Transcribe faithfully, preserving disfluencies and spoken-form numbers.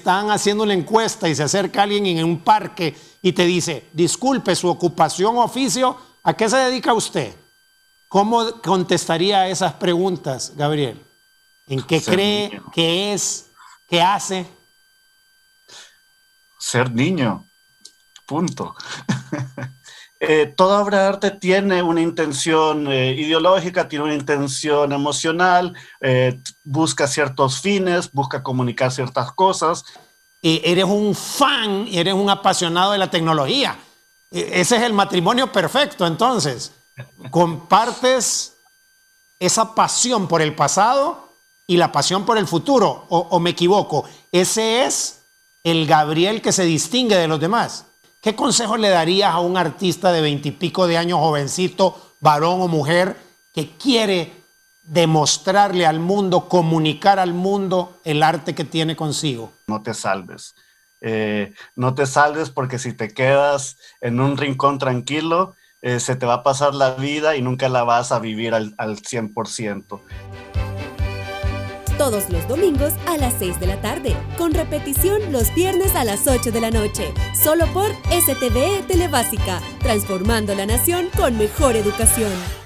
están haciendo la encuesta y se acerca alguien en un parque y te dice, disculpe, su ocupación o oficio, ¿a qué se dedica usted? ¿Cómo contestaría a esas preguntas, Gabriel? ¿En qué Ser cree? niño. ¿Qué es? ¿Qué hace? Ser niño. Punto. eh, toda obra de arte tiene una intención eh, ideológica, tiene una intención emocional, eh, busca ciertos fines, busca comunicar ciertas cosas. Y eres un fan, eres un apasionado de la tecnología. E- Ese es el matrimonio perfecto, entonces. Compartes esa pasión por el pasado y la pasión por el futuro, o, o me equivoco. Ese es el Gabriel que se distingue de los demás. ¿Qué consejo le darías a un artista de veintipico de años, jovencito, varón o mujer, que quiere demostrarle al mundo, comunicar al mundo el arte que tiene consigo? No te salves. Eh, no te salves porque si te quedas en un rincón tranquilo, eh, se te va a pasar la vida y nunca la vas a vivir al, al cien por ciento. Todos los domingos a las seis de la tarde, con repetición los viernes a las ocho de la noche, solo por S T V Telebásica, transformando la nación con mejor educación.